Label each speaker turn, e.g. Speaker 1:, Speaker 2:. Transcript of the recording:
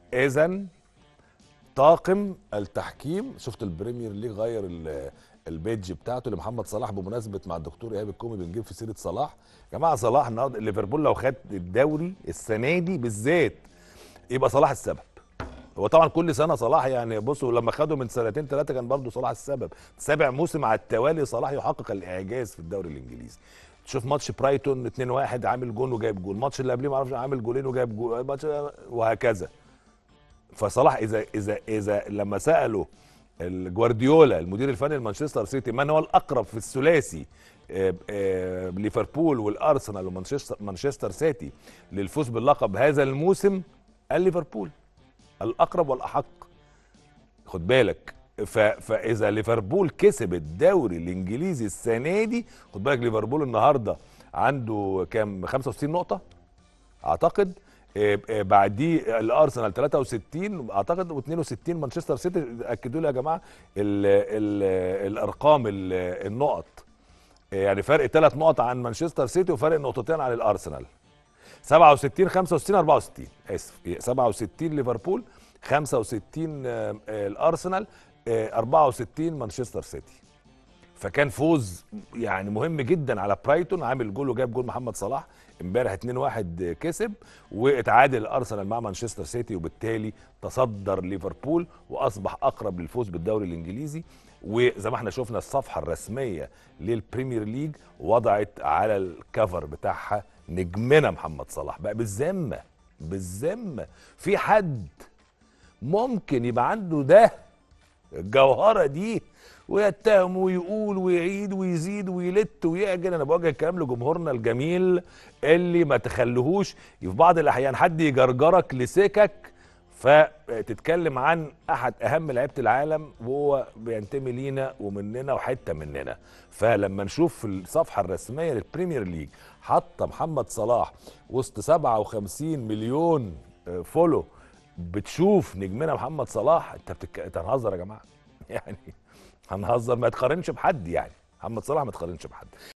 Speaker 1: اذا طاقم التحكيم، شفت البريمير ليج غير البيج بتاعته لمحمد صلاح بمناسبه مع الدكتور ايهاب الكومي بنجيب في سيره صلاح. يا جماعه صلاح النهارده ليفربول لو خد الدوري السنه دي بالذات يبقى صلاح السبب. هو طبعا كل سنه صلاح، يعني بصوا لما خدوا من سنتين ثلاثه كان برضه صلاح السبب. سابع موسم على التوالي صلاح يحقق الاعجاز في الدوري الانجليزي. تشوف ماتش برايتون 2-1 عامل جون وجايب جول، الماتش اللي قبليه ما اعرفش عامل جولين وجايب جول، وهكذا. فصلاح اذا لما سالوا الجوارديولا المدير الفني لمانشستر سيتي من هو الاقرب في الثلاثي ليفربول والارسنال ومانشستر سيتي للفوز باللقب هذا الموسم، قال ليفربول الاقرب والاحق. خد بالك، فاذا ليفربول كسب الدوري الانجليزي السنه دي، خد بالك ليفربول النهارده عنده كام؟ 65 نقطه اعتقد. بعديه الارسنال 63 اعتقد، و62 مانشستر سيتي. اكدوا لي يا جماعه الارقام، النقط. يعني فرق 3 نقط عن مانشستر سيتي وفرق نقطتين عن الارسنال. 67 65 64 اسف، 67 ليفربول، 65 الارسنال، 64 مانشستر سيتي. فكان فوز يعني مهم جدا على برايتون، عامل جول وجاب جول محمد صلاح امبارح 2-1 كسب، واتعادل الارسنال مع مانشستر سيتي، وبالتالي تصدر ليفربول واصبح اقرب للفوز بالدوري الانجليزي. وزي ما احنا شفنا الصفحه الرسميه للبريمير ليج وضعت على الكفر بتاعها نجمنا محمد صلاح. بقى بالذمه، بالذمه في حد ممكن يبقى عنده ده الجوهره دي ويتهم ويقول ويعيد ويزيد ويلت ويعجن؟ انا بوجه الكلام لجمهورنا الجميل اللي ما تخليهوش في بعض الاحيان حد يجرجرك لسكك فتتكلم عن احد اهم لعيبه العالم وهو بينتمي لينا ومننا وحته مننا. فلما نشوف الصفحه الرسميه للبريمير ليج حاطه محمد صلاح وسط 57 مليون فولو بتشوف نجمنا محمد صلاح، انت هنهزر يا جماعه؟ يعني هنهزر؟ ما تقارنش بحد، يعني محمد صلاح ما تقارنش بحد.